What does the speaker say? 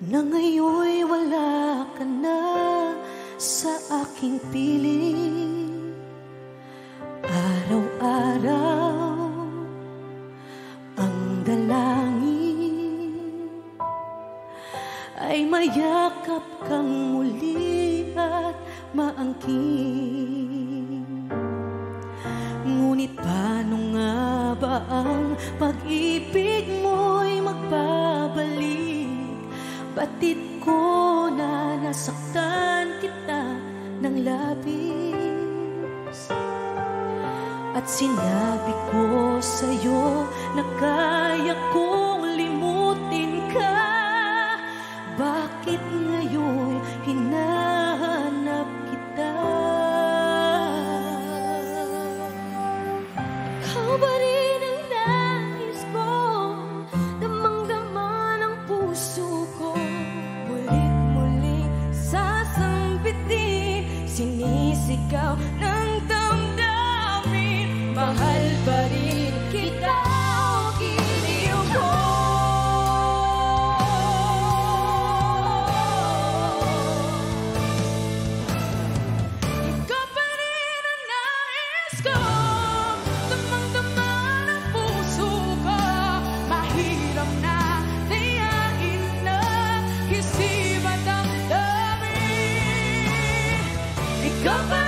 na ngayon'y wala ka na sa aking piling. Araw-araw ang dalangin ay mayakap kang muli at maangkin. Ngunit paano nga ba ang pag-ibig mo'y magbabalik? Batid ko na nasaktan kita ng labis, at sinabi ko sa'yo na kaya kong limutin ka. Bakit ngayon hinahanap kita? Ikaw ba rin ang nais ko? Damang-dama ng puso ko, mulit-muling sasambitin, sinisigaw ng damdamin. Mahal pa rin kita o giliw ko? Ikaw pa rin ang nais ko, damang-dama ng puso ko. Mahirap na tiyain na isipan ang dami. Ikaw pa